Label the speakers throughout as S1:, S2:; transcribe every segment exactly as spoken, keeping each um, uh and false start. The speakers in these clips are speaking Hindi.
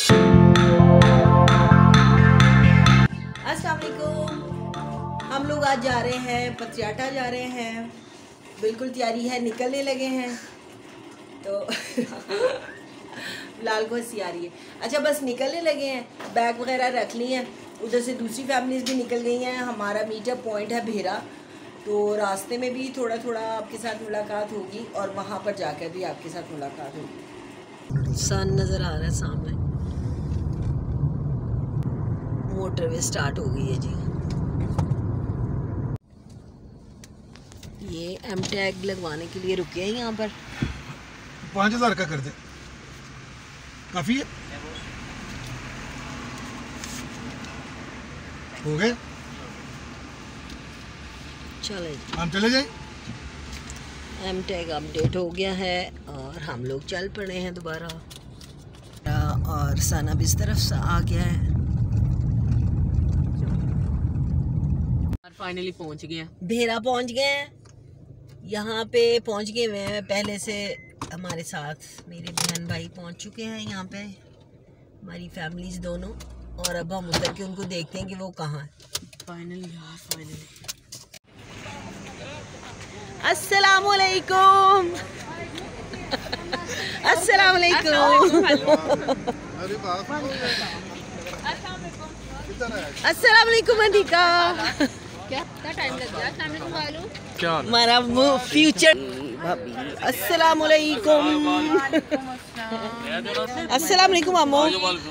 S1: हम लोग आज जा रहे हैं पतियाटा जा रहे हैं, बिल्कुल तैयारी है, निकलने लगे हैं। तो लाल को हंसी आ रही है। अच्छा बस निकलने लगे हैं, बैग वगैरह रख ली हैं। उधर से दूसरी फैमिलीज भी निकल गई हैं। हमारा मीटअप पॉइंट है भेरा, तो रास्ते में भी थोड़ा थोड़ा आपके साथ मुलाकात होगी और वहाँ पर जाकर भी आपके साथ मुलाकात होगी। सन नज़र आ रहा है सामने, मोटरवे स्टार्ट हो गई है जी। ये एम टैग लगवाने के लिए रुके हैं यहाँ पर।
S2: पाँच हजार का कर दे, काफी है। हो गए,
S1: चले
S2: हम चले जाए।
S1: एम टैग अपडेट हो गया है और हम लोग चल पड़े हैं दोबारा। और सना भी इस तरफ से आ गया है।
S3: फाइनली पहुंच गए हैं,
S1: भेरा पहुंच गए हैं। यहाँ पे पहुंच गए हुए हैं। पहले से हमारे साथ मेरे बहन भाई पहुंच चुके हैं यहाँ पे, हमारी फैमिलीज दोनों। और अब हम उतर के उनको देखते हैं कि वो कहाँ है।
S3: फाइनली यार फाइनली।
S1: अस्सलामुअलैकुम। अस्सलामुअलैकुम। अस्सलामुअलैकुम अनिका।
S4: क्या टाइम लग गया? अस्सलामुअलैकुम भालू।
S3: क्या
S1: हमारा वो फ्यूचर भाभी। अस्सलामुअलैकुम। अस्सलामुअलैकुम अम्मू।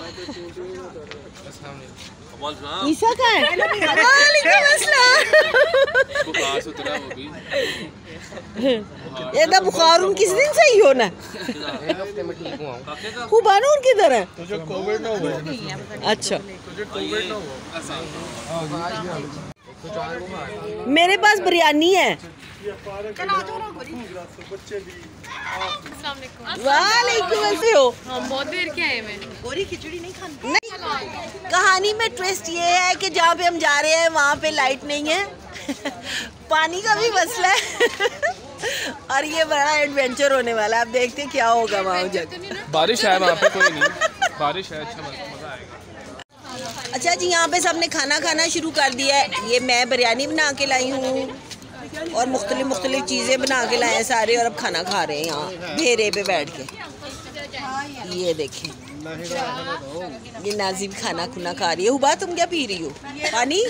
S1: ईसा का है? वालेकुम अस्सलाम। ये तो बुखार उन किस दिन सही होना?
S3: एक हफ्ते में ठीक हुआ।
S1: हुबानूर किधर है?
S2: तुझे कोविड ना हुआ।
S1: अच्छा,
S2: तुझे कोविड ना हुआ।
S1: मेरे पास बिरयानी है। वालेकुम कैसे हो?
S4: हम बहुत देर के आए हैं।
S1: गोरी खिचड़ी नहीं खानी। नहीं, कहानी में ट्विस्ट ये है कि जहाँ पे हम जा रहे हैं वहाँ पे लाइट नहीं है। पानी का भी मसला है। और ये बड़ा एडवेंचर होने वाला है। आप देखते हैं क्या होगा वहाँ जाकर।
S3: बारिश है वहाँ पे, कोई नहीं बारिश है, अच्छा मजा आएगा।
S1: अच्छा जी, यहाँ पे सबने खाना खाना शुरू कर दिया है। ये मैं बिरयानी बना के लाई हूँ और मुख्तलिफ मुख्तलिफ चीज़ें बना के लाए हैं सारे, और अब खाना खा रहे हैं यहाँ भेरे पे बैठ के। ये देखें, ये नाजिब खाना खुना खा रही है। हुबा तुम क्या पी रही हो? पानी?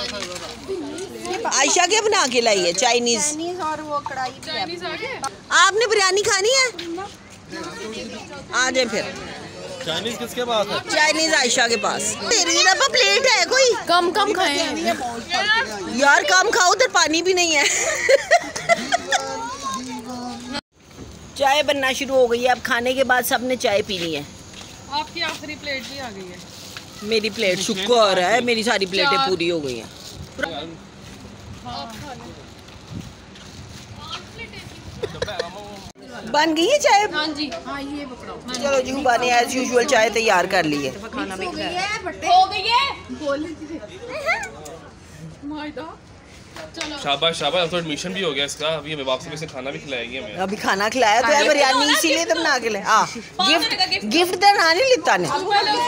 S1: आयशा क्या बना के लाई है? चाइनीज।
S4: और वो कढ़ाई।
S1: आपने बिरयानी खानी है? आ जाए फिर।
S2: चाइनीज किसके पास है?
S1: चाइनीज आयशा के पास। तेरी ना प्लेट है कोई?
S4: कम कम खाए
S1: यार कम खाओ, उधर पानी भी नहीं है। चाय बनना शुरू हो गई है। अब खाने के बाद सबने चाय पीनी है।
S4: आपकी आखिरी प्लेट भी आ गई है।
S1: मेरी प्लेट शुक्र है, मेरी सारी प्लेटें पूरी हो गई हैं। बन गई है चाय?
S4: हाँ जी, हाँ ये पकड़ो।
S1: चलो जी, हुबा ने एज यूजुअल चाय तैयार कर ली है।
S4: खाना भी हो गई है।
S3: शाबाश शाबाश, तो एडमिशन भी हो गया इसका। अभी हमें वापसी में से खाना भी खिलाएंगे हमें।
S1: अभी खाना खिलाया तो है बिरयानी, इसीलिए तो बना के ले। आ गिफ्ट गिफ्ट देना नहीं लेता ने।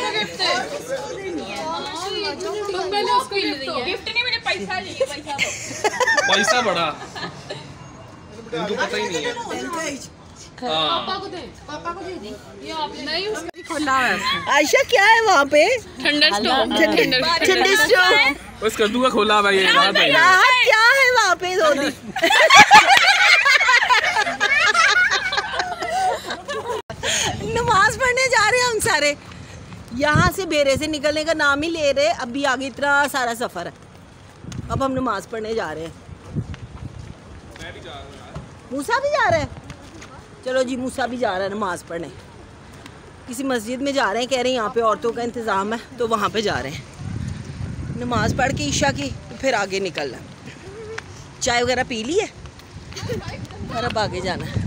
S3: पैसा बड़ा इनको पता ही नहीं है।
S4: पापा को दे, पापा को दे दी। ये आपने नहीं उसका खोला है।
S1: आयशा क्या है वहाँ पे?
S4: ठंडा स्टोव।
S1: ठंडे स्टोव।
S3: बस कद्दू का खोला हुआ है ये।
S1: राहत क्या है वहाँ पे? दो दिन नमाज पढ़ने जा रहे हैं हम सारे। यहाँ से बेरे से निकलने का नाम ही ले रहे। अभी आगे इतना सारा सफर है। अब हम नमाज पढ़ने जा रहे हैं। मूसा भी जा रहा है। चलो जी, मूसा भी जा रहा है नमाज पढ़ने। किसी मस्जिद में जा रहे हैं, कह रहे हैं यहाँ पे औरतों का इंतज़ाम है, तो वहाँ पे जा रहे हैं नमाज पढ़ के ईशा की, फिर आगे निकलना। चाय वगैरह पी ली है और अब आगे जाना है।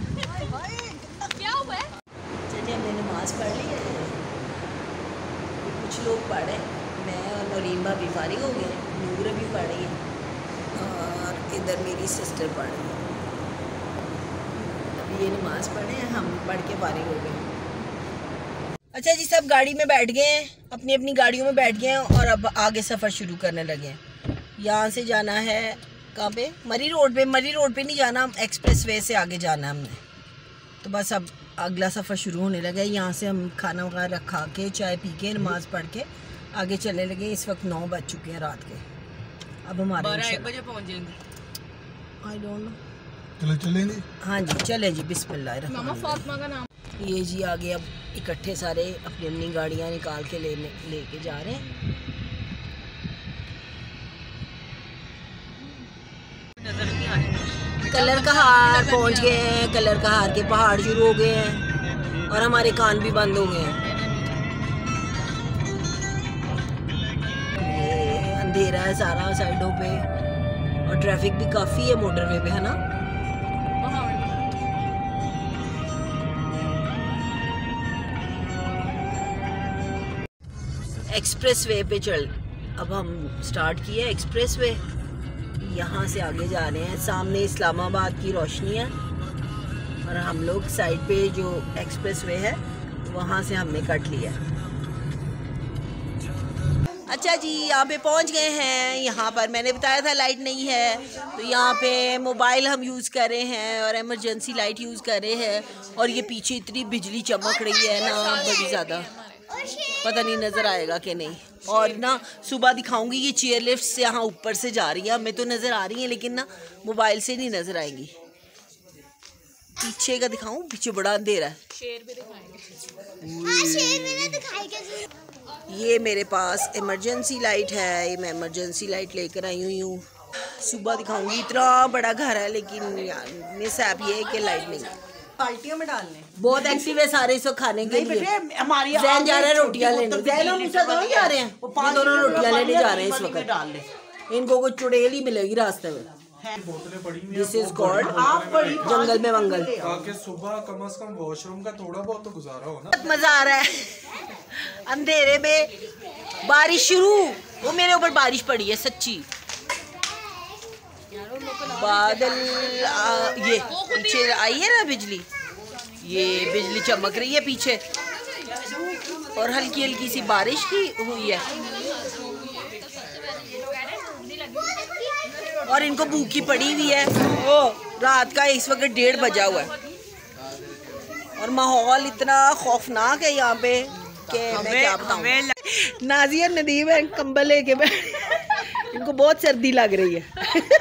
S1: चलिए, हमने नमाज पढ़ ली है। कुछ लोग पढ़े, मैं और नौरीन भाभी फारिग हो गए। नूर भी पढ़ रही है और इधर मेरी सिस्टर पढ़ रही है। ये नमाज पढ़े, हम पढ़ के फारिग हो गए। अच्छा जी, सब गाड़ी में बैठ गए हैं, अपनी अपनी गाड़ियों में बैठ गए हैं और अब आगे सफ़र शुरू करने लगे हैं। यहाँ से जाना है कहाँ पे? मरी रोड पे। मरी रोड पे नहीं जाना, हम एक्सप्रेस वे से आगे जाना है हमने। तो बस अब अगला सफ़र शुरू होने लगा है। यहाँ से हम खाना वगैरह खा के, चाय पी के, नमाज़ पढ़ के आगे चलने लगे। इस वक्त नौ बज चुके हैं रात के। अब हमारे
S4: बारह एक बजे पहुँच जाएंगे।
S1: I don't know.
S2: चलो चलेंगे।
S1: हाँ जी चले जी, बिस्मिल्लाह।
S4: मामा फातिमा का नाम।
S1: ये जी आगे अब इकट्ठे सारे अपनी अपनी गाड़ियाँ निकाल के लेने लेके जा रहे हैं। कलर कहार पहुंच गए हैं। कलर कहार के पहाड़ शुरू हो गए हैं और हमारे कान भी बंद हो गए हैं। ये अंधेरा है सारा साइडों पे और ट्रैफिक भी काफ़ी है मोटरवे पे, है ना? एक्सप्रेस वे पे चल अब हम स्टार्ट किए एक्सप्रेस वे। यहाँ से आगे जा रहे हैं। सामने इस्लामाबाद की रोशनी है और हम लोग साइड पे जो एक्सप्रेस वे है वहाँ से हमने कट लिया। अच्छा जी, यहाँ पे पहुँच गए हैं। यहाँ पर मैंने बताया था लाइट नहीं है, तो यहाँ पे मोबाइल हम यूज़ कर रहे हैं और इमरजेंसी लाइट यूज़ कर रहे हैं। और ये पीछे इतनी बिजली चमक रही है ना, बड़ी ज़्यादा, पता नहीं नज़र आएगा कि नहीं। और ना सुबह दिखाऊंगी, ये चेयर लिफ्ट से यहाँ ऊपर से जा रही है। हमें तो नज़र आ रही है लेकिन ना मोबाइल से नहीं नज़र आएंगी। पीछे का दिखाऊं? पीछे बड़ा अंधेरा है।
S4: शेर भी दिखाएंगे।
S5: हाँ, शेर भी ना दिखाएंगे।
S1: ये मेरे पास इमरजेंसी लाइट है। ये मैं इमरजेंसी लाइट लेकर आई हुई हूँ। सुबह दिखाऊंगी। इतना बड़ा घर है लेकिन यार मिस ऐप ये है कि लाइट नहीं है।
S6: बाल्टियों में डालने
S1: बहुत एक्टिव है सारे इसको खाने के लिए।
S6: हमारी
S1: जैन जा रहा है रोटियां लेने। जैन और मूसा दोनों जा रहे हैं। ये दोनों रोटियां लेने जा रहे हैं इस वक्त। इनको कुछ चुड़ैल ही मिलेगी रास्ते में। दिस इज कॉल्ड जंगल में मंगल।
S7: ताकि सुबह कम से कम वॉशरूम का थोड़ा बहुत तो गुजारा हो ना।
S1: बहुत मजा आ रहा है अंधेरे में। बारिश शुरू, वो मेरे ऊपर बारिश पड़ी है सच्ची। बादल आ, ये पीछे आई है ना बिजली, ये बिजली चमक रही है पीछे और हल्की हल्की सी बारिश की हुई है। और इनको भूखी पड़ी हुई है। ओ रात का इस वक्त डेढ़ बजा हुआ है और माहौल इतना खौफनाक है यहाँ पे कि मैं क्या बताऊं। नाज़िया नदीम है कंबल लेके बैठ, इनको बहुत सर्दी लग रही है।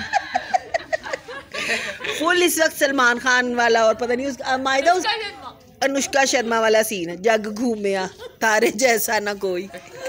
S1: फुल इस वक्त सलमान खान वाला और पता नहीं उसका मायदा उस अनुष्का शर्मा वाला सीन है। जग घूमे आ तारे जैसा ना कोई।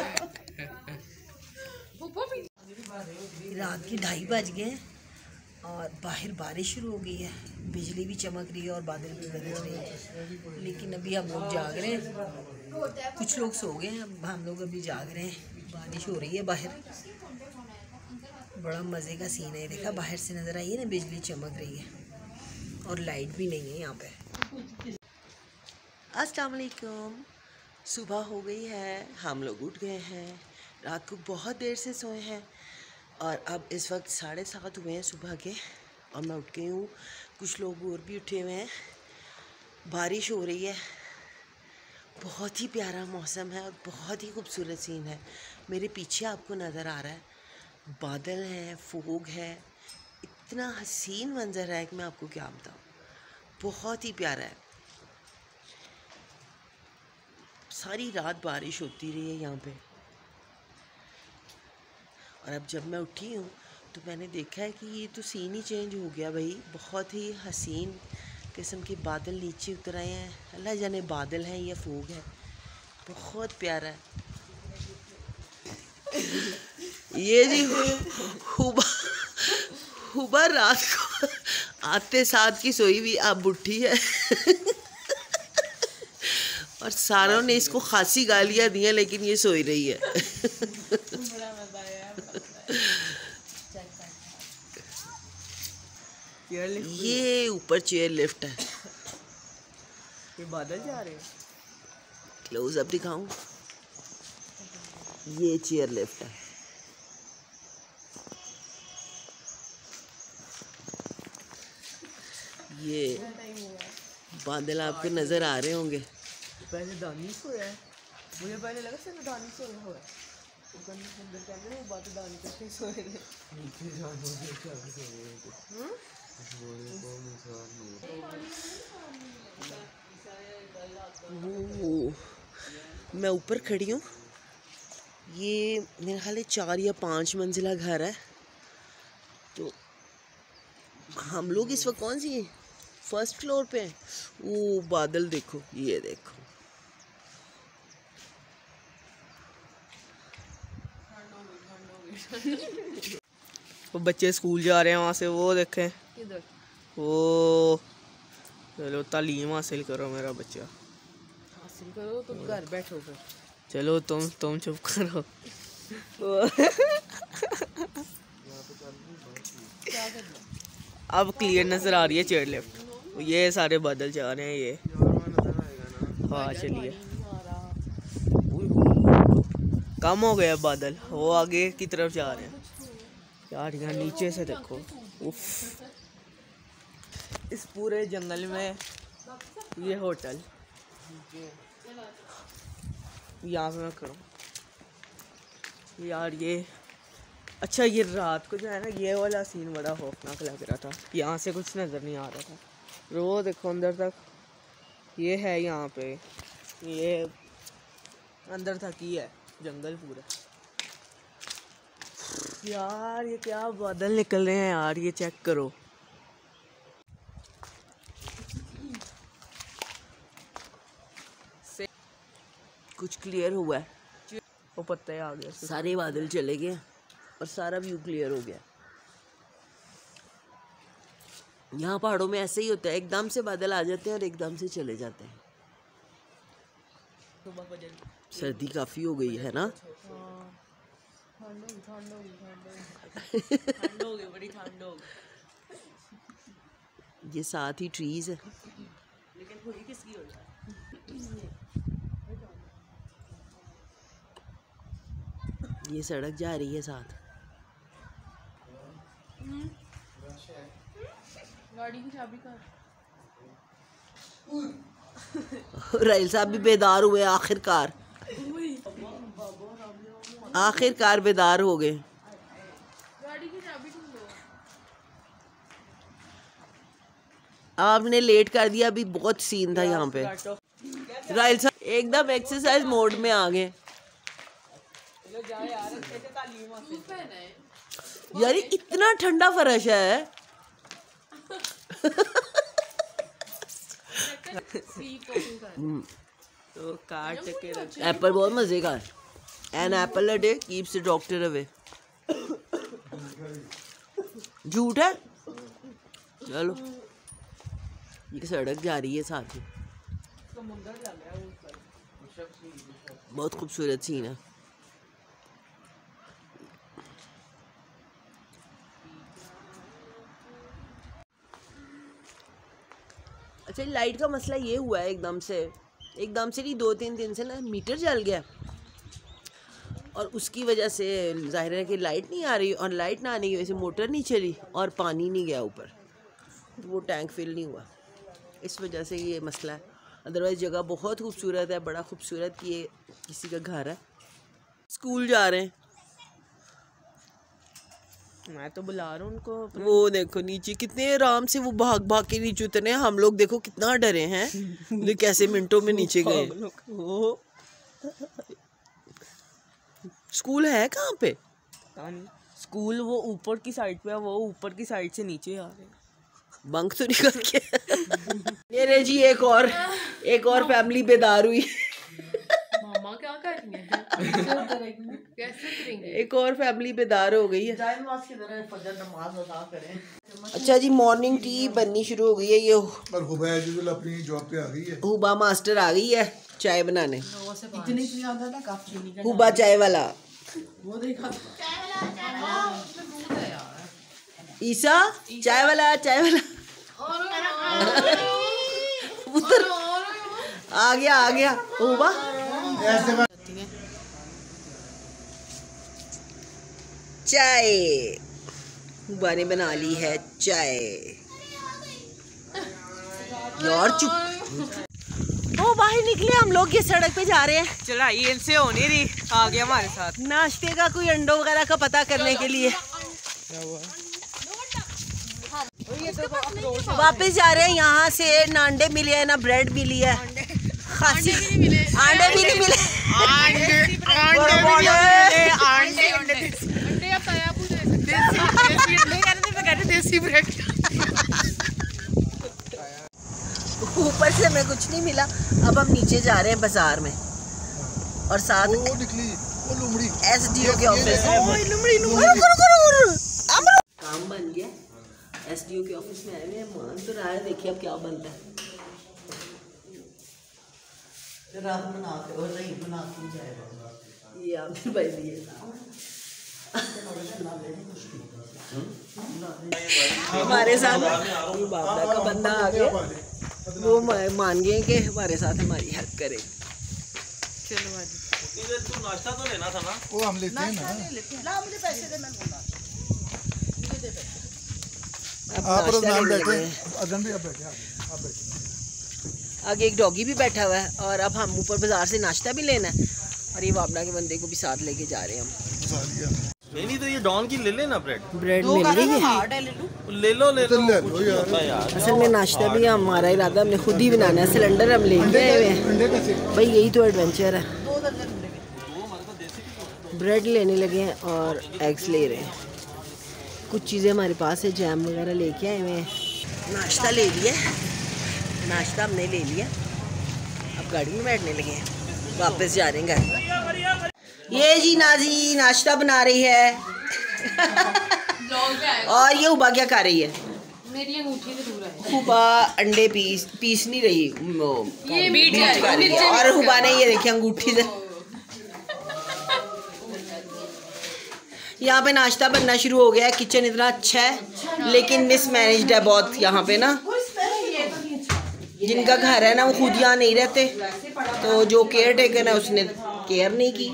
S1: रात के ढाई बज गए और बाहर बारिश शुरू हो गई है। बिजली भी चमक रही है और बादल भी गरज रहे हैं। लेकिन अभी हम लोग जाग रहे हैं। कुछ लोग सो गए हैं, अब हम लोग अभी जाग रहे हैं। बारिश हो रही है बाहर, बड़ा मज़े का सीन है। देखा बाहर से नज़र आई है ना, बिजली चमक रही है और लाइट भी नहीं है यहाँ पे। अस्सलाम वालेकुम। सुबह हो गई है, हम लोग उठ गए हैं। रात को बहुत देर से सोए हैं और अब इस वक्त साढ़े सात हुए हैं सुबह के और मैं उठ गई हूँ। कुछ लोग और भी उठे हुए हैं। बारिश हो रही है, बहुत ही प्यारा मौसम है और बहुत ही खूबसूरत सीन है। मेरे पीछे आपको नज़र आ रहा है बादल हैं, फोग है। इतना हसीन मंजर है कि मैं आपको क्या बताऊँ, बहुत ही प्यारा है। सारी रात बारिश होती रही है यहाँ पे और अब जब मैं उठी हूँ तो मैंने देखा है कि ये तो सीन ही चेंज हो गया भाई। बहुत ही हसीन किस्म के बादल नीचे उतर आए हैं। अल्लाह जाने बादल हैं या फोग है, बहुत प्यारा है। ये जी हुबा हुबा रात को आते साथ की सोई हुई अब उठी है और सारों ने इसको खासी गालियाँ दी हैं लेकिन ये सोई रही है। ये ऊपर चेयर लिफ्ट है।
S6: ये बादल जा रहे हैं।
S1: क्लोज अप दिखाऊं, ये चेयर लिफ्ट है। ये बादल आपको नज़र आ रहे होंगे।
S6: पहले दानी सोया है, मुझे पहले लगा सिर्फ दानी सोया हुआ है। अंदर क्या वो बात दानी करते सोए थे। नीचे जानो से क्या सोए थे। बोले को
S1: मैं ऊपर खड़ी हूँ। ये मेरे ख्याल है चार या पाँच मंजिला घर है। तो हम लोग इस वक्त कौन सी फर्स्ट फ्लोर पे हैं। वो बादल देखो, ये देखो।
S6: वो बच्चे स्कूल जा रहे हैं वहाँ से, वो देखें
S4: किधर?
S6: वो चलो तालीम हासिल करो मेरा बच्चा।
S4: हासिल करो तो घर बैठो फिर।
S6: चलो तुम तुम चुप करो। अब क्लियर नजर आ रही है चेयर लिफ्ट। ये सारे बादल जा रहे हैं। ये हाँ चलिए, कम हो गया बादल, वो आगे की तरफ जा रहे हैं यार। यहाँ नीचे से देखो, उफ। इस पूरे जंगल में ये होटल, यहाँ पे मैं करूँ यार। ये अच्छा, ये रात को जो है ना, ये वाला सीन बड़ा खौफनाक लग रहा था। यहाँ से कुछ नज़र नहीं आ रहा था। रो देखो अंदर तक, ये है यहाँ पे, ये अंदर तक ही है जंगल पूरा। यार ये क्या बादल निकल रहे हैं यार, ये चेक करो।
S1: कुछ क्लियर हुआ है,
S6: वो पत्ते आ गया,
S1: सारे बादल चले गए और सारा व्यू क्लियर हो गया। यहाँ पहाड़ों में ऐसे ही होता है, एकदम से बादल आ जाते हैं और एकदम से चले जाते हैं। सर्दी काफी हो गई है ना।
S6: बड़ी ठंड हो गई।
S1: ये साथ ही ट्रीज है।
S6: लेकिन हुई किसकी हो रहा है?
S1: ये सड़क जा रही है साथ।
S4: गाड़ी की चाबी का
S1: राइल साहब भी बेदार हुए आखिरकार। आखिरकार बेदार हो गए।
S4: गाड़ी की चाबी ढूंढो।
S1: आपने लेट कर दिया, अभी बहुत सीन था यहाँ पे। राइल साहब एकदम एक्सरसाइज मोड में आ गए। यार इतना ठंडा फर्श है।
S6: तो काट के रख।
S1: एप्पल बहुत मजे का है। An apple a day keeps the doctor away. झूठ है। चलो, ये सड़क जा रही है साथ में। बहुत खूबसूरत सीन है। अच्छा, लाइट का मसला ये हुआ है एकदम से एकदम से नहीं, दो तीन दिन से ना मीटर जल गया और उसकी वजह से जाहिर है कि लाइट नहीं आ रही, और लाइट ना आने की वजह से मोटर नहीं चली और पानी नहीं गया ऊपर, तो वो टैंक फिल नहीं हुआ। इस वजह से ये मसला है। अदरवाइज़ जगह बहुत खूबसूरत है, बड़ा खूबसूरत। ये किसी का घर है। स्कूल जा रहे हैं।
S6: मैं तो बुला रहा हूँ उनको।
S1: वो देखो नीचे कितने आराम से वो भाग भाग के नीचे उतरे हैं। हम लोग देखो कितना डरे हैं, लेकिन कैसे मिनटों में नीचे गए। स्कूल है कहाँ पे?
S6: स्कूल वो ऊपर की साइड पे है, वो ऊपर की साइड से नीचे आ रहे हैं।
S1: बंक तो नहीं करके। ये रे जी, एक और एक और फैमिली बेदार हुई।
S4: मामा क्या कर रही है? कैसे करेंगे?
S1: एक और फैमिली बेदार हो गई है। अच्छा जी, मॉर्निंग टी बननी शुरू हो गई है। ये
S2: और हुबा एजुल अपनी जॉब पे आ गई है।
S1: हुबा मास्टर आ गई है चाय बनाने। हुबा चाय वाला। ईसा चाय वाला, चाय वाला उतर आ गया आ गया हुबा। चाय हुबा ने बना ली है चाय। यार चुप। वो बाहर निकले, हम लोग ये सड़क पे जा रहे हैं।
S6: चढ़ाई इनसे हो नहीं रही, आ गया हमारे साथ
S1: नाश्ते का कोई अंडों वगैरह का पता करने के लिए वापस जा रहे हैं। यहाँ से ना अंडे मिले हैं ना ब्रेड मिली है, खासी अंडे भी नहीं मिले। ऊपर से हमें कुछ नहीं मिला। अब हम नीचे जा रहे हैं बाजार में और साथ
S2: वो निकली वो लुमड़ी
S1: एसडीओ के ऑफिस काम बन गया। एसडीओ के ऑफिस में आए हुए हैं, मान तो रहा है, देखिए अब क्या बनता है। रात बना के और नहीं बना के जाएगा ये आपने भाई दिए। हमारे साथ बाबा का बंदा आ गया, वो मान गए कि हमारे साथ हमारी हेल्प करे।
S6: चलो
S3: तू नाश्ता तो लेना था ना।
S2: वो हम लेते हैं ना।
S1: मुझे पैसे दे, मैं
S2: आप नाम बैठे अदन भी आप बैठे आप बैठे
S1: आगे एक डॉगी भी बैठा हुआ है और अब हम ऊपर बाजार से नाश्ता भी लेना है और ये वापना के बंदे को भी साथ लेके जा रहे हैं हम।
S3: नहीं नहीं तो ये डॉन की ले लेना ब्रेड
S1: ब्रेड मिल रही है,
S3: ले लो ले लो
S2: ले लो यार।
S1: असल में नाश्ता भी हमारा इरादा हमने खुद ही बनाना है। सिलेंडर हम लेके आए हुए हैं भाई, यही तो एडवेंचर है। ब्रेड लेने लगे हैं और एग्स ले रहे हैं। कुछ चीज़ें हमारे पास है, जैम वगैरह लेके आए हुए हैं। नाश्ता ले लिया, नाश्ता हमने ले लिया, अब गाड़ी में बैठने लगे हैं, वापस जा रहे हैं घर। ये जी नाजी नाश्ता बना रही है और ये हुबा क्या कर रही है?
S4: मेरी अंगूठी से दूर है।
S1: हुबा अंडे पीस पीस नहीं रही,
S4: ये बीट कर रही है
S1: और हुबा ने ये देखिए अंगूठी से। यहाँ पे नाश्ता बनना शुरू हो गया है। किचन इतना अच्छा है लेकिन मिसमैनेज्ड है बहुत यहाँ पे ना। जिनका घर है ना वो खुद यहाँ नहीं रहते, तो जो केयर टेकर है उसने केयर नहीं की।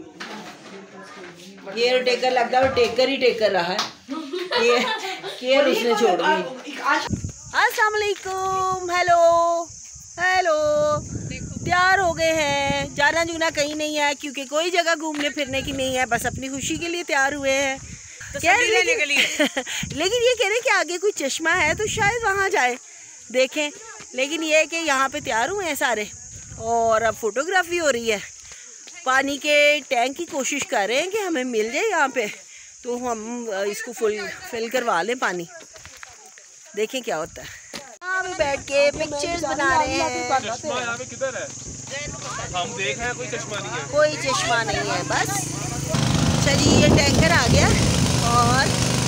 S1: केयर टेकर लगता है वो टेकर ही टेकर रहा है, केयर केयर उसने छोड़ दी। अस्सलाम वालेकुम, हेलो हेलो। तैयार हो गए हैं, जाना जुना कहीं नहीं है क्योंकि कोई जगह घूमने फिरने की नहीं है, बस अपनी खुशी के लिए तैयार हुए हैं। क्या लेने के लिए लेकिन ये कह रहे हैं कि आगे कोई चश्मा है तो शायद वहाँ जाए देखें, लेकिन ये है कि यहाँ पे तैयार हुए हैं सारे और अब फोटोग्राफी हो रही है। पानी के टैंक की कोशिश कर रहे हैं कि हमें मिल जाए यहाँ पे, तो हम इसको फुल फिल करवा लें पानी, देखें क्या होता है। यहाँ पे बैठ के पिक्चर्स बना रहे हैं।
S3: चश्मा यहाँ पे किधर है? हम देख रहे हैं कोई चश्मा नहीं है।
S1: कोई चश्मा नहीं है बस। चलिए ये टैंकर आ गया और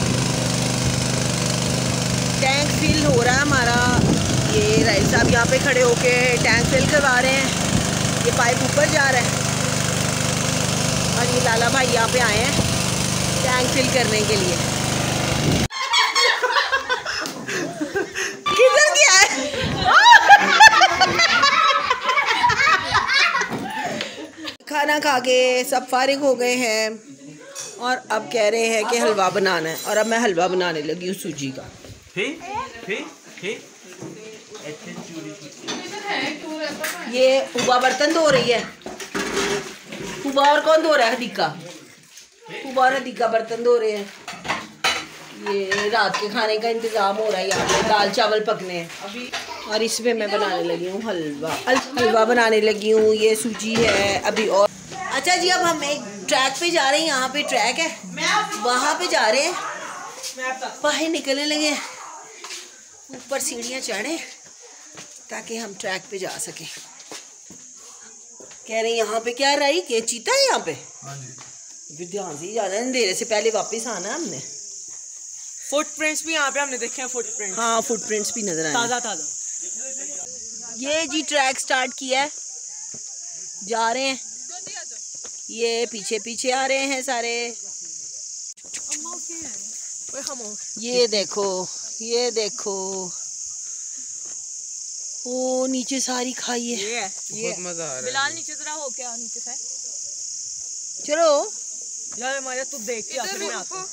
S1: टैंक फिल हो रहा है हमारा। ये राइस साहब यहाँ पे खड़े होके टैंक फिल करवा रहे हैं। ये पाइप ऊपर जा रहा है और ये लाला भाई यहाँ पे आए हैं टैंक फिल करने के लिए। किधर गया है? खाना खा के सब फारिग हो गए हैं और अब कह रहे हैं कि हलवा बनाना है और अब मैं हलवा बनाने लगी हूँ सूजी का।
S3: हे हे हे
S1: ये हुबा बर्तन धो रही है। हुबा और कौन धो रहा है? हदीका। हुबा और हदीका बर्तन धो रहे हैं। ये रात के खाने का इंतज़ाम हो रहा है, यहाँ पे दाल चावल पकने हैं अभी। और इसमें मैं बनाने लगी हूँ हलवा। हलवा बनाने लगी हूँ। ये सूजी है अभी। और अच्छा जी, अब हम एक ट्रैक पे जा रहे हैं। यहाँ पे ट्रैक है, वहाँ पे जा रहे हैं, बाहर निकलने लगे, ऊपर सीढ़ियाँ चढ़े ताकि हम ट्रैक पे जा सकें। कह रहे हैं यहाँ पे क्या रही कि चीता है यहाँ पे।
S2: हाँ जी,
S1: फिर ध्यान से ही जाना है, अंधेरे से पहले वापस आना है हमने।
S6: फुटप्रिंट्स भी यहाँ पे हमने देखे हैं, फुटप्रिंट्स।
S1: हाँ फुटप्रिंट्स भी नजर आए
S6: ताज़ा ताज़ा।
S1: ये जी ट्रैक स्टार्ट किया है, जा रहे हैं। ये पीछे पीछे आ रहे हैं सारे। ये देखो ये देखो, ओ नीचे सारी खाई है।
S6: ये बहुत मजा आ रहा है।
S4: बिलाल नीचे जरा हो क्या नीचे से
S1: चलो
S6: यार हमारे तू देख के आखिर में आता।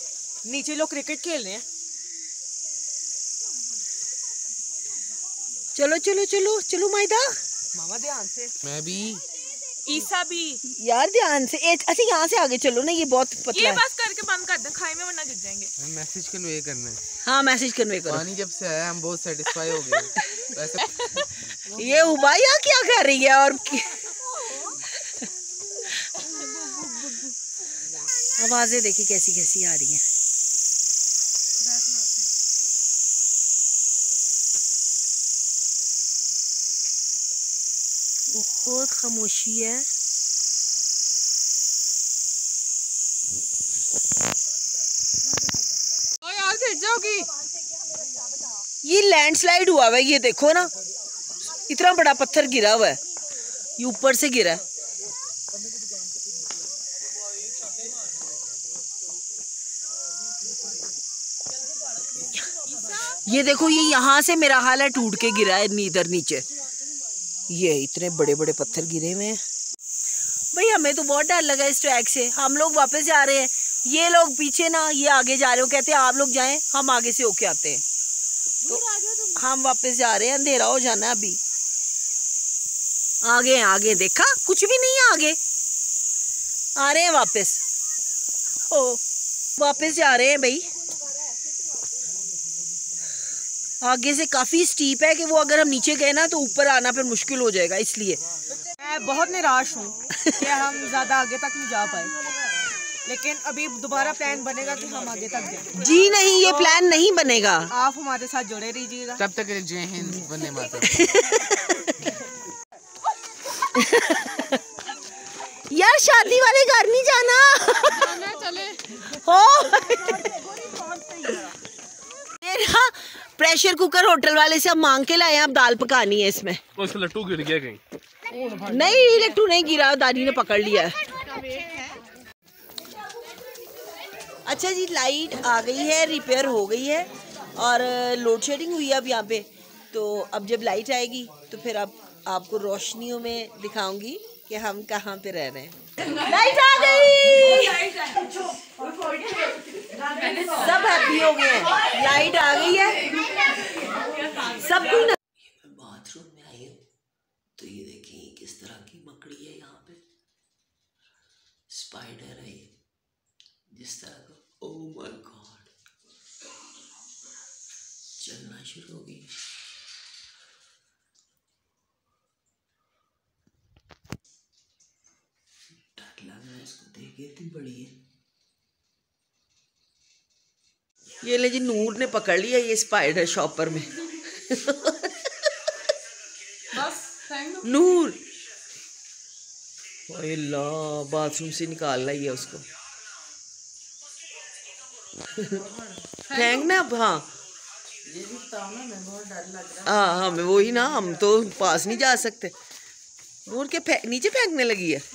S6: नीचे लोग क्रिकेट खेल रहे हैं।
S1: चलो चलो चलो चलो मायदा।
S6: मामा ध्यान से।
S4: मैं भी, ईसा भी।
S1: यार ध्यान से। ए, अच्छा यहाँ से आगे चलो ना, ये बहुत पतला
S4: ये
S1: है।
S4: बस करके बंद कर दे, खाई में वरना गिर जाएंगे।
S8: मैसेज कन्वे करना है।
S1: हाँ मैसेज कन्वे करो।
S8: पानी जब से आया हम बहुत सेटिस्फाई हो गए। वैसे
S1: ये उबाया क्या कर रही है? और आवाजें देखी कैसी कैसी आ रही हैं। बहुत खामोशी है।
S4: ओ यार गिर जाओगी।
S1: ये लैंडस्लाइड हुआ हुआ है, ये देखो ना, इतना बड़ा पत्थर गिरा हुआ है, ये ऊपर से गिरा है। ये देखो, ये यहाँ से मेरा हाल है टूट के गिरा है इधर नीचे। ये इतने बड़े बड़े पत्थर गिरे हुए हैं भाई। हमें तो बहुत डर लगा इस ट्रैक से। हम लोग वापस जा रहे हैं, ये लोग पीछे ना, ये आगे जा रहे हो। कहते हैं आप लोग जाएं, हम आगे से होके आते हैं। तो हम वापस जा रहे हैं, अंधेरा हो जाना है अभी। आगे आगे देखा, कुछ भी नहीं है आगे। आ रहे हैं वापस। ओ वापस जा रहे हैं भाई। आगे से काफी स्टीप है कि वो अगर हम नीचे गए ना तो ऊपर आना फिर मुश्किल हो जाएगा, इसलिए
S6: मैं बहुत निराश हूँ कि हम ज़्यादा आगे तक नहीं जा पाए, लेकिन अभी दोबारा प्लान बनेगा कि हम आगे तक जाएं।
S1: जी नहीं, ये प्लान नहीं बनेगा।
S6: आप हमारे साथ जुड़े रहिएगा।
S8: तब तक जय हिंद, वंदे मातरम।
S1: यार शादी वाले घर नहीं जाना।
S4: चले
S1: हो ना, प्रेशर कुकर होटल वाले से हम मांग के लाए हैं, अब दाल पकानी है इसमें।
S3: तो इसका लट्टू गिर गया कहीं?
S1: नहीं, लट्टू नहीं गिरा, दादी ने पकड़ लिया है। अच्छा जी, लाइट आ गई है, रिपेयर हो गई है और लोड शेडिंग हुई है अब यहाँ पे। तो अब जब लाइट आएगी तो फिर अब आपको रोशनियों में दिखाऊंगी कि हम कहाँ पे रह रहे हैं। लाइट आ गई, सब हैप्पी हो गए हैं, लाइट आ गई है सब कोई। मैं बाथरूम में आई हूँ तो ये देखिए किस तरह की मकड़ी है यहाँ पे, स्पाइडर है ये, जिस तरह का। ओह माय गॉड, चलना शुरू हो गई। डर लग रहा है इसको देख के, इतनी बड़ी है। ये ले जी, नूर ने पकड़ लिया ये स्पाइडर शॉपर में। नूर अल्लाह, बाथरूम से निकाल रही है उसको। फेंकना अब। हाँ हाँ हमें वही ना, हम तो पास नहीं जा सकते। नूर के फे, नीचे फेंकने लगी है।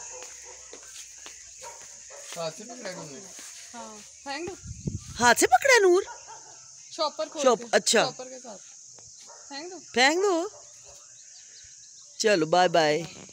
S8: हाथ से पकड़ा तुमने?
S4: हाँ, फेंक दो।
S1: हाथ से पकड़ा नूर?
S4: शॉपर खोल
S1: शॉप,
S4: के,
S1: अच्छा
S4: शॉपर के साथ फेंक दो।
S1: फेंक दो। चलो बाय बाय।